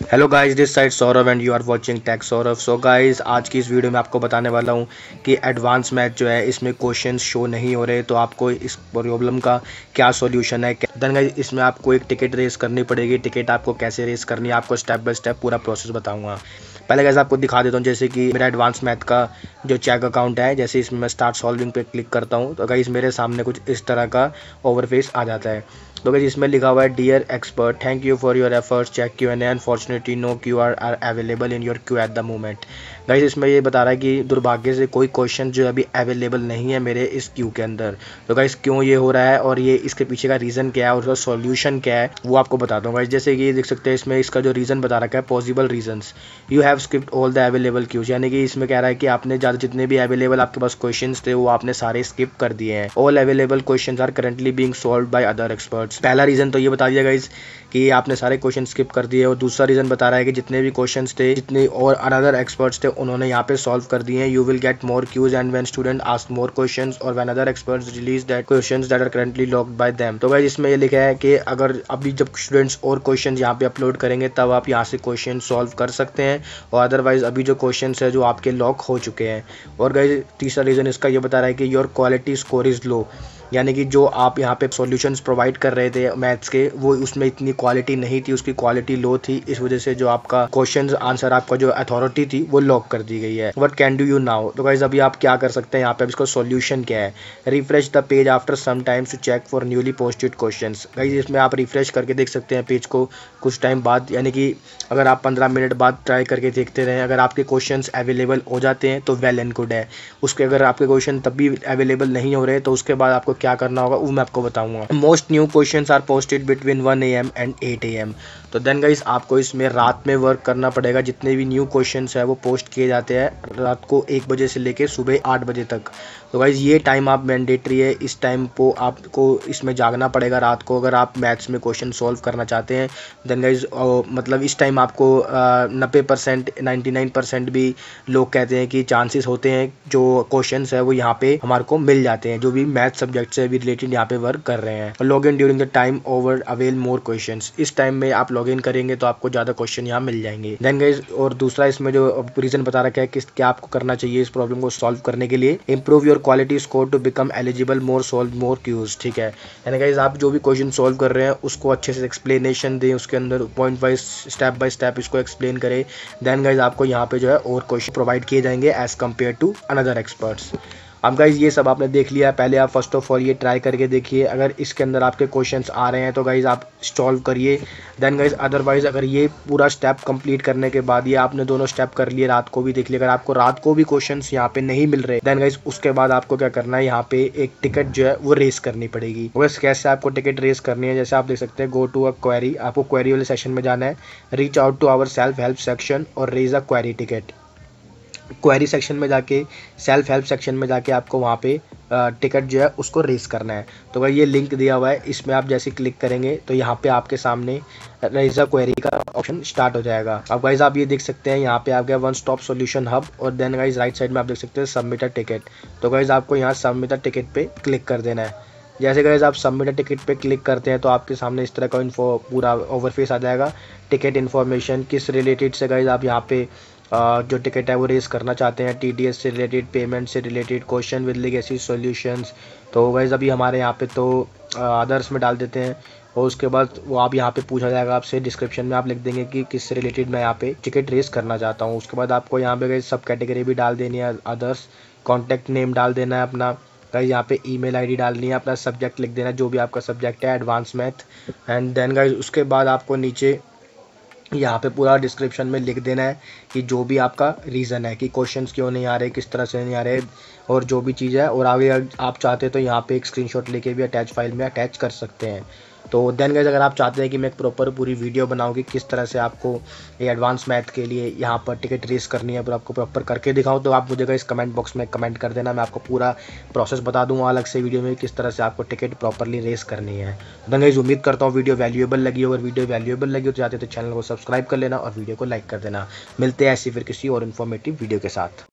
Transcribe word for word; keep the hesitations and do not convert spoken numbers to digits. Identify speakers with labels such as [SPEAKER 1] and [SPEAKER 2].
[SPEAKER 1] Hello guys, this side Saurabh and you are watching tech Saurabh. So guys, आज की इस video में आपको बताने वाला हूं कि एडवांस मैथ जो है इसमें क्वेश्चंस शो नहीं हो रहे, तो आपको इस प्रॉब्लम का क्या सॉल्यूशन है। देन गाइस, इसमें आपको एक टिकट रेस करनी पड़ेगी। टिकट आपको कैसे रेस करनी है, आपको स्टेप बाय स्टेप पूरा प्रोसेस बताऊंगा। पहले गाइस आपको दिखा देता हूँ, जैसे कि मेरा एडवांस मैथ का जो चेक अकाउंट है, जैसे इसमें मैं स्टार्ट सॉल्विंग पे क्लिक करता हूँ तो गाइस मेरे सामने कुछ इस तरह का ओवरफेस आ जाता है। तो गाइस इसमें लिखा हुआ है dear expert, thank you for your efforts, check Q N A, unfortunately no Q are are available in your Q at the moment. Guys इसमें ये बता रहा है कि दुर्भाग्य से कोई क्वेश्चन जो अभी अवेलेबल नहीं है मेरे इस क्यू के अंदर। तो गाइस क्यों ये हो रहा है और ये इसके पीछे का रीज़न क्या है और उसका सॉल्यूशन क्या है वो आपको बताता हूँ गाइस। जैसे कि ये देख सकते हैं, इसमें इसका जो रीज़न बता रखा है, possible reasons, you have skipped all the available Qs, यानी कि इसमें कह रहा है कि आपने ज़्यादा जितने भी अवेलेबल आपके पास क्वेश्चन थे वो आपने सारे स्किप कर दिए हैं। All available question are currently being solved by other experts. पहला रीज़न तो ये बता दिया गाइस कि आपने सारे क्वेश्चन स्किप कर दिए, और दूसरा रीज़न बता रहा है कि जितने भी क्वेश्चंस थे, जितने और अनदर एक्सपर्ट्स थे, उन्होंने यहाँ पे सॉल्व कर दिए हैं। You will get more Qs and when student ask more questions और when other experts release that questions that are currently locked by them. तो गाइस इसमें ये लिखा है कि अगर अभी जब स्टूडेंट्स और क्वेश्चन यहाँ पे अपलोड करेंगे तब आप यहाँ से क्वेश्चन सॉल्व कर सकते हैं, और अदरवाइज अभी जो क्वेश्चन है जो आपके लॉक हो चुके हैं। और गाइस तीसरा रीज़न इसका ये बता रहा है कि your quality score is low, यानी कि जो आप यहाँ पे सॉल्यूशंस प्रोवाइड कर रहे थे मैथ्स के, वो उसमें इतनी क्वालिटी नहीं थी, उसकी क्वालिटी लो थी। इस वजह से जो आपका क्वेश्चंस आंसर, आपका जो अथॉरिटी थी वो लॉक कर दी गई है। What can do you now? तो गाइस अभी आप क्या कर सकते हैं यहाँ पे, अब इसका सॉल्यूशन क्या है। Refresh the page after some times to check for newly posted questions. Guys इसमें आप रिफ्रेश करके देख सकते हैं पेज को कुछ टाइम बाद, यानी कि अगर आप पंद्रह मिनट बाद ट्राई करके देखते रहें, अगर आपके क्वेश्चंस अवेलेबल हो जाते हैं तो वेल एंड गुड है। उसके अगर आपके क्वेश्चन तब भी अवेलेबल नहीं हो रहे तो उसके बाद आपको क्या करना होगा वो मैं आपको बताऊंगा। Most new questions are posted between one A M and eight A M. तो देन गाइस आपको इसमें रात में वर्क करना पड़ेगा। जितने भी न्यू क्वेश्चंस है वो पोस्ट किए जाते हैं रात को एक बजे से लेके सुबह आठ बजे तक। तो गाइस ये टाइम आप मैंडेटरी है, इस टाइम को आपको इसमें जागना पड़ेगा रात को, अगर आप मैथ्स में क्वेश्चन सॉल्व करना चाहते हैं। देन गाइस मतलब इस टाइम आपको नब्बे परसेंट नाइन्टी नाइन परसेंट भी लोग कहते हैं कि चांसेस होते हैं जो क्वेश्चन है वो यहाँ पे हमारे को मिल जाते हैं, जो भी मैथ सब्जेक्ट से भी रिलेटेड यहाँ पे वर्क कर रहे हैं। Log in during the time over avail more question, इस टाइम में आप लॉग इन करेंगे तो आपको ज़्यादा क्वेश्चन यहाँ मिल जाएंगे। देन गाइस और दूसरा इसमें जो रीज़न बता रखा है कि क्या आपको करना चाहिए इस प्रॉब्लम को सॉल्व करने के लिए, improve your quality score to become eligible more solve more Qs. ठीक है, यानी गाइस आप जो भी क्वेश्चन सॉल्व कर रहे हैं उसको अच्छे से एक्सप्लेनेशन दें, उसके अंदर point wise step by step इसको एक्सप्लेन करें। देन गाइस आपको यहाँ पे जो है और क्वेश्चन प्रोवाइड किए जाएंगे as compare to another experts. अब गाइज ये सब आपने देख लिया, पहले आप फर्स्ट ऑफ ऑल ये ट्राई करके देखिए, अगर इसके अंदर आपके क्वेश्चंस आ रहे हैं तो गाइज आप सॉल्व करिए। देन गाइज अदरवाइज अगर ये पूरा स्टेप कंप्लीट करने के बाद, ये आपने दोनों स्टेप कर लिए, रात को भी देख लिया, अगर आपको रात को भी क्वेश्चंस यहाँ पे नहीं मिल रहे, देन गाइज उसके बाद आपको क्या करना है, यहाँ पे एक टिकट जो है वो रेस करनी पड़ेगी। वैसे कैसे आपको टिकट रेस करनी है, जैसे आप देख सकते हैं, गो टू अ क्वेरी, आपको क्वेरी वाले सेशन में जाना है, reach out to our self help section और raise a query ticket. Query section में जाके, सेल्फ हेल्प सेक्शन में जाके आपको वहाँ पे टिकट जो है उसको रेस करना है। तो भाई ये लिंक दिया हुआ है, इसमें आप जैसे क्लिक करेंगे तो यहाँ पे आपके सामने रेज अ क्वेरी का ऑप्शन स्टार्ट हो जाएगा। अब गाइज आप ये देख सकते हैं, यहाँ पे आ गया वन स्टॉप सॉल्यूशन हब, और देन गाइज राइट साइड में आप देख सकते हैं सबमिट अ टिकट। तो गाइज आपको यहाँ सबमिट अ टिकट पे क्लिक कर देना है। जैसे गाइज आप सबमिट टिकट पे क्लिक करते हैं तो आपके सामने इस तरह का इन्फो पूरा ओवरफेस आ जाएगा। टिकट इन्फॉर्मेशन, किस रिलेटेड से गाइज आप यहाँ पे Uh, जो टिकट है वो रेस करना चाहते हैं, टीडीएस से रिलेटेड, पेमेंट से related, question with legacy solutions. तो गाइज अभी हमारे यहाँ पे तो अदर्स uh, में डाल देते हैं, और उसके बाद वो आप यहाँ पे पूछा जाएगा आपसे, डिस्क्रिप्शन में आप लिख देंगे कि किससे रिलेटेड मैं यहाँ पे टिकट रेस करना चाहता हूँ। उसके बाद आपको यहाँ पे गाइज सब कैटेगरी भी डाल देनी है, अदर्स, कॉन्टैक्ट नेम डाल देना है अपना, गाइज यहाँ पे ईमेल आईडी डालनी है, अपना सब्जेक्ट लिख देना है जो भी आपका सब्जेक्ट है, advance math. And then guys उसके बाद आपको नीचे यहाँ पे पूरा डिस्क्रिप्शन में लिख देना है कि जो भी आपका रीज़न है कि क्वेश्चंस क्यों नहीं आ रहे, किस तरह से नहीं आ रहे, और जो भी चीज़ है। और आगे आप चाहते हैं तो यहाँ पे एक स्क्रीनशॉट लेके भी अटैच फाइल में अटैच कर सकते हैं। तो देन गाइस अगर आप चाहते हैं कि मैं एक प्रॉपर पूरी वीडियो बनाऊँ कि किस तरह से आपको ये एडवांस मैथ के लिए यहाँ पर टिकट रेस करनी है, पर आपको प्रॉपर करके दिखाऊँ, तो आप मुझे गाइस कमेंट बॉक्स में कमेंट कर देना, मैं आपको पूरा प्रोसेस बता दूँगा अलग से वीडियो में किस तरह से आपको टिकट प्रॉपरली रेस करनी है। देन गाइस उम्मीद करता हूँ वीडियो वैल्यूएबल लगी हो, अगर वीडियो वैल्यूएबल लगी हो तो चाहते तो चैनल को सब्सक्राइब कर लेना और वीडियो को लाइक कर देना। मिलते हैं ऐसी फिर किसी और इन्फॉर्मेटिव वीडियो के साथ।